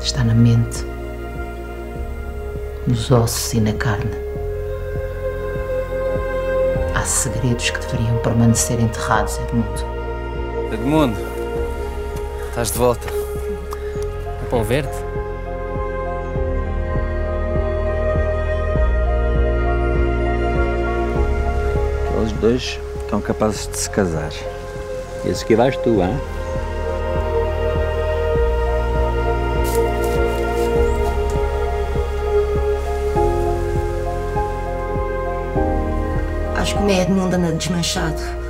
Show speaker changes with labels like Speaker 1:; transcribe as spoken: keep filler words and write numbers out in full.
Speaker 1: Está na mente, nos ossos e na carne. Há segredos que deveriam permanecer enterrados, Edmundo.
Speaker 2: Edmundo, estás de volta. É bom ver-te.
Speaker 3: Aqueles dois estão capazes de se casar. Esse aqui vais tu, hein?
Speaker 4: Acho que o meu Edmundo anda desmanchado.